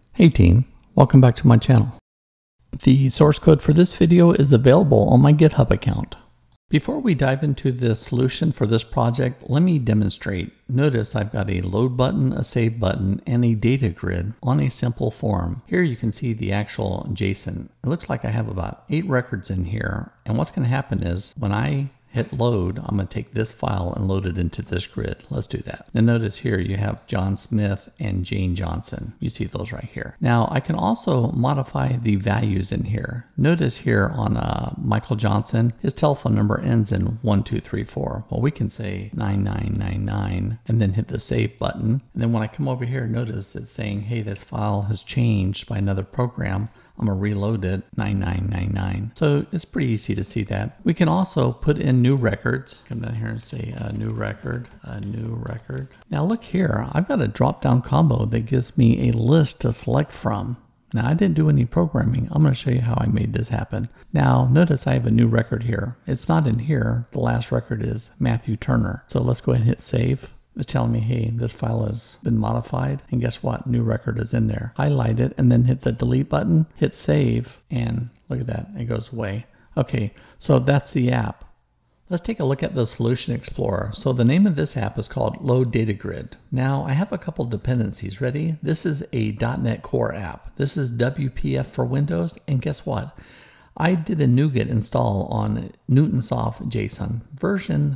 Hey team, welcome back to my channel. The source code for this video is available on my GitHub account. Before we dive into the solution for this project, let me demonstrate. Notice I've got a load button, a save button, and a data grid on a simple form. Here you can see the actual JSON. It looks like I have about 8 records in here, and what's going to happen is when I hit load, I'm going to take this file and load it into this grid. Let's do that. Now notice here you have John Smith and Jane Johnson. You see those right here. Now I can also modify the values in here. Notice here on Michael Johnson, his telephone number ends in 1234. Well, we can say 9999 and then hit the save button. And then when I come over here, notice it's saying, hey, this file has changed by another program. I'm going to reload it, 9999. So it's pretty easy to see that. We can also put in new records. Come down here and say a new record, a new record. Now look here, I've got a drop-down combo that gives me a list to select from. Now I didn't do any programming. I'm going to show you how I made this happen. Now notice I have a new record here. It's not in here. The last record is Matthew Turner. So let's go ahead and hit save. It's telling me, hey, this file has been modified, and guess what? New record is in there. Highlight it and then hit the delete button, hit save, and look at that, it goes away. Okay, so that's the app. Let's take a look at the Solution Explorer. So the name of this app is called Load Data Grid. Now I have a couple dependencies. Ready? This is a .NET Core app. This is WPF for Windows, and guess what? I did a NuGet install on Newtonsoft JSON version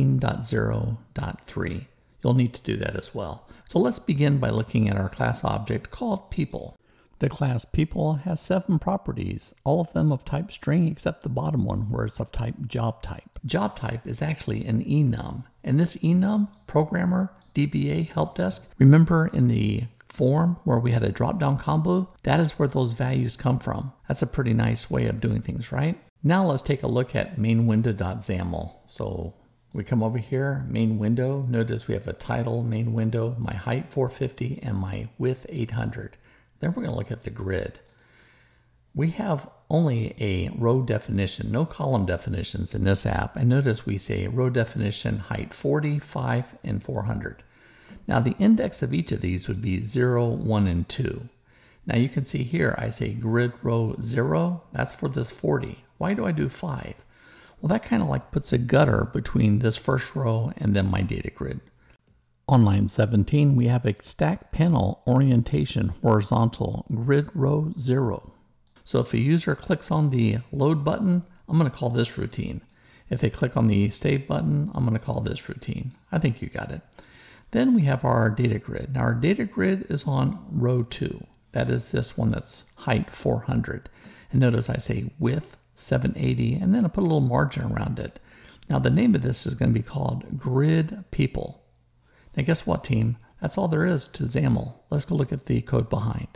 13.0.3. You'll need to do that as well. So let's begin by looking at our class object called people. The class people has 7 properties, all of them of type string except the bottom one where it's of type job type. Job type is actually an enum, and this enum, programmer, DBA, help desk, remember in the form where we had a drop-down combo, that is where those values come from. That's a pretty nice way of doing things, right? Now let's take a look at mainwindow.xaml. So we come over here, main window. Notice we have a title, main window, my height 450, and my width 800. Then we're going to look at the grid. We have only a row definition, no column definitions in this app. And notice we say row definition, height 40, 5, and 400. Now the index of each of these would be 0, 1, and 2. Now you can see here I say grid row 0, that's for this 40. Why do I do 5? Well, that kind of like puts a gutter between this first row and then my data grid. On line 17, we have a stack panel orientation horizontal grid row 0. So if a user clicks on the load button, I'm going to call this routine. If they click on the save button, I'm going to call this routine. I think you got it. Then we have our data grid. Now our data grid is on row 2. That is this one that's height 400. And notice I say width 780, and then I put a little margin around it. Now the name of this is going to be called grid people. Now guess what, team? That's all there is to XAML. Let's go look at the code behind.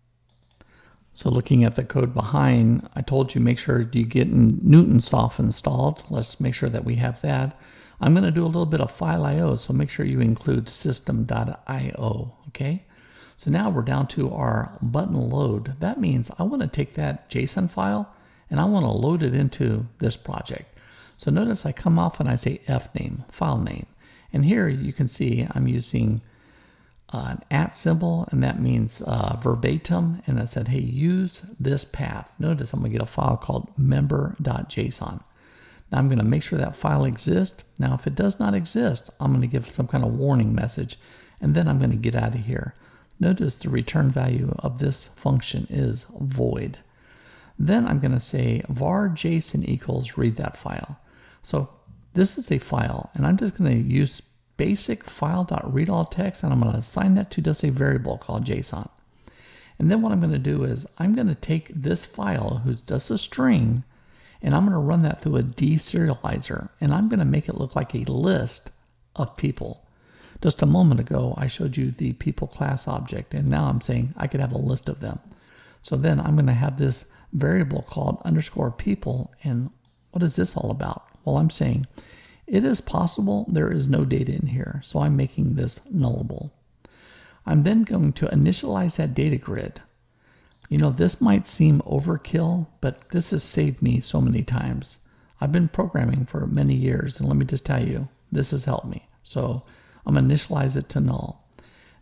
So looking at the code behind, I told you make sure you get Newtonsoft installed. Let's make sure that we have that. I'm going to do a little bit of file IO, so make sure you include system.io, okay? So now we're down to our button load. That means I want to take that JSON file and I want to load it into this project. So notice I come off and I say fname, file name. And here you can see I'm using an @ symbol, and that means verbatim. And I said, hey, use this path. Notice I'm going to get a file called member.json. Now I'm going to make sure that file exists. Now if it does not exist, I'm going to give some kind of warning message, and then I'm going to get out of here. Notice the return value of this function is void. Then I'm going to say var JSON equals read that file. So this is a file, and I'm just going to use basic file.readAllText, and I'm going to assign that to just a variable called JSON. And then what I'm going to do is I'm going to take this file, who's just a string, and I'm going to run that through a deserializer, and I'm going to make it look like a list of people. Just a moment ago, I showed you the people class object, and now I'm saying I could have a list of them. So then I'm going to have this variable called _people, and what is this all about? Well, I'm saying it is possible there is no data in here, so I'm making this nullable. I'm then going to initialize that data grid. You know, this might seem overkill, but this has saved me so many times. I've been programming for many years, and let me just tell you, this has helped me. So I'm going to initialize it to null.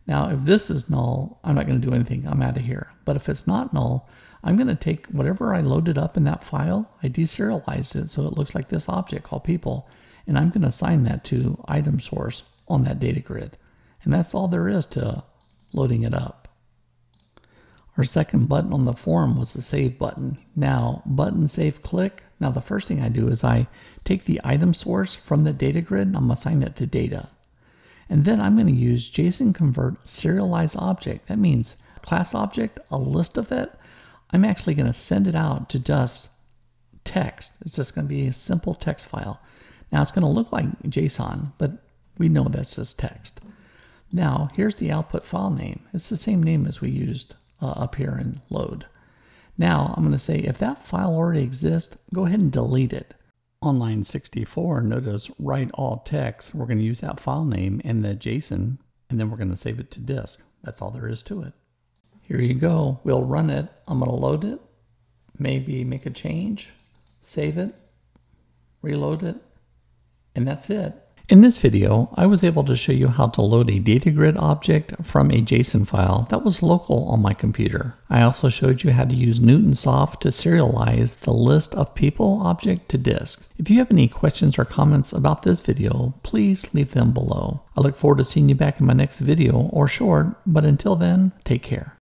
Now, if this is null, I'm not going to do anything. I'm out of here. But if it's not null, I'm going to take whatever I loaded up in that file, I deserialized it so it looks like this object called people, and I'm going to assign that to item source on that data grid. And that's all there is to loading it up. Our second button on the form was the save button. Now, button save click. Now the first thing I do is I take the item source from the data grid and I'm going to assign it to data. And then I'm going to use JSON convert serialize object. That means class object, a list of it. I'm actually going to send it out to just text. It's just going to be a simple text file. Now it's going to look like JSON, but we know that's just text. Now here's the output file name. It's the same name as we used up here in load. Now I'm going to say if that file already exists, go ahead and delete it. On line 64, notice write all text. We're going to use that file name and the JSON, and then we're going to save it to disk. That's all there is to it. Here you go. We'll run it. I'm going to load it, maybe make a change, save it, reload it, and that's it. In this video, I was able to show you how to load a data grid object from a JSON file that was local on my computer. I also showed you how to use Newtonsoft to serialize the list of people object to disk. If you have any questions or comments about this video, please leave them below. I look forward to seeing you back in my next video or short, but until then, take care.